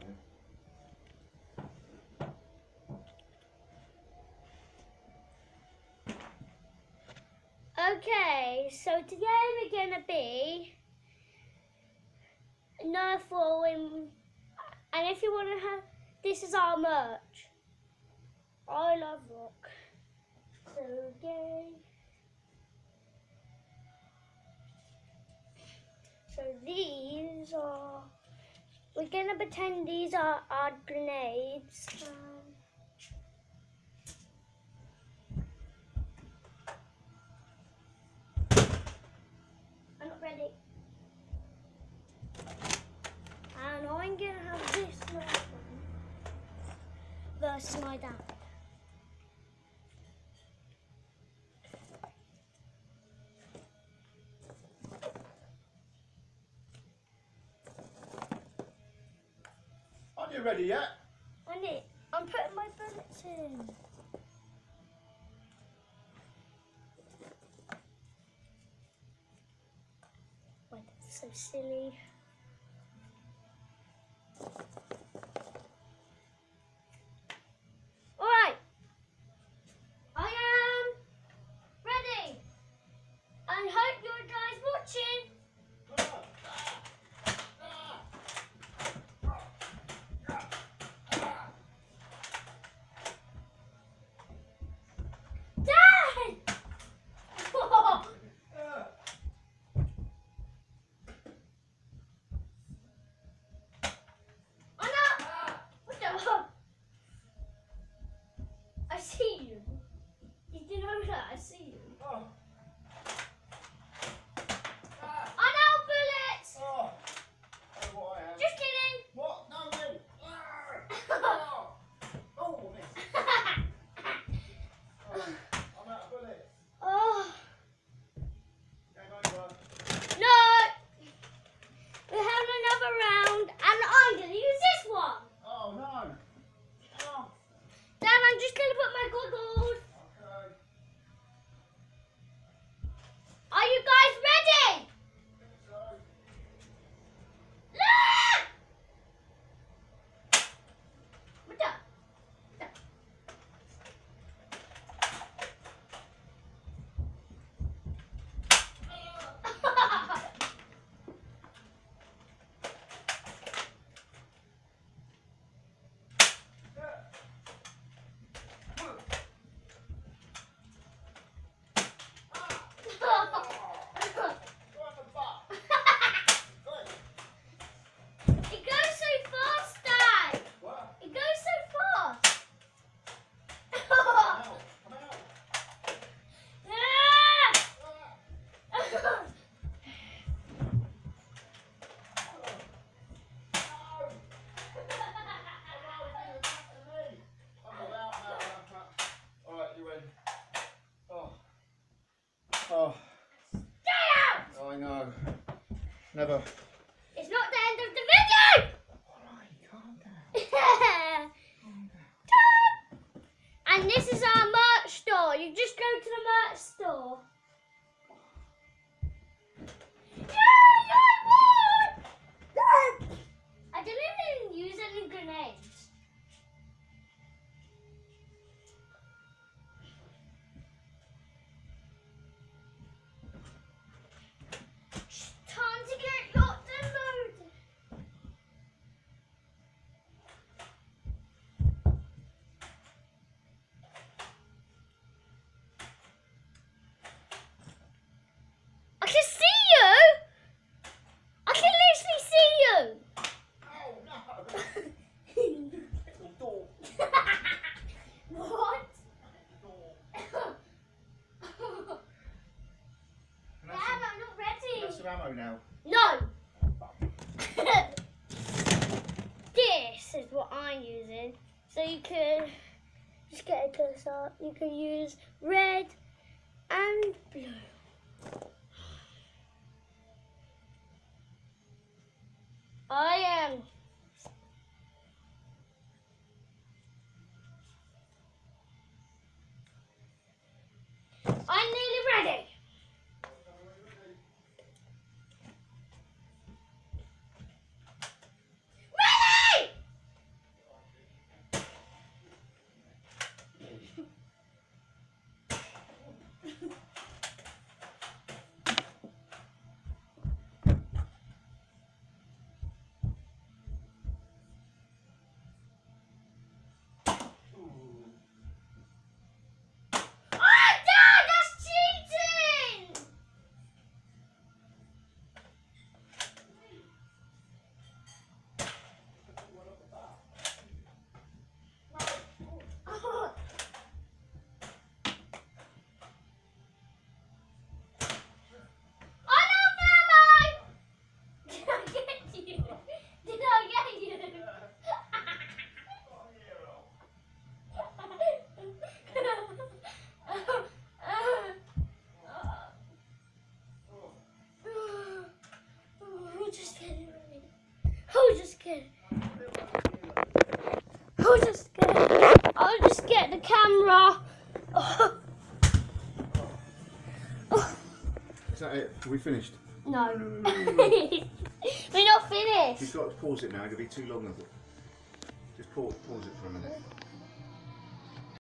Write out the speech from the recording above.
Okay, so today we're gonna be Neff War, and if you wanna have, this is our merch. I love rock. So yay. So these are, we're gonna pretend these are our grenades. I'm not ready. And I'm gonna have this one versus my dad. Aren't you ready yet? I'm putting my bullets in. Wait, that's so silly. Alright. I am ready. And hope you guys watching. Dad! I see you. Did you know that? I see you. Oh. I know bullets! Oh. Oh, what I have. Just kidding! What? No, no. Oh. Oh, miss. Oh, I'm out of bullets. Oh, Game over. no! We're having another round, and I'm going to use this one. Oh, no. Oh. Dad, I'm just going to put my goggles. Okay. Are you guys ready? So. Look! What's up? It goes so fast, Dad. What? It goes so fast. Come out. Come out. Oh, Stay out! I know. Never. It's not the end of the video! Alright, calm down. Calm down. And this is our merch store. You just go to the merch store. Yay! I won! I didn't even use any grenades. Time to get locked and loaded. I can see you. I can literally see you. Oh, no. Little door. What? Door. Dad, I'm not ready. That's some ammo now. No. This is what I'm using. So you can just get a close up. You can use red and blue. I am. I'm nearly ready. Ready! I'll just get the camera. Is that it? Are we finished? No. We're not finished. You've got to pause it now. It'll be too long. Just pause it for a minute.